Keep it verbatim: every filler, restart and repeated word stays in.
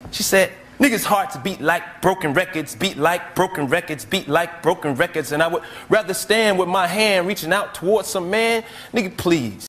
She said, niggas' hearts beat like broken records, beat like broken records, beat like broken records, and I would rather stand with my hand reaching out towards some man. Nigga, please.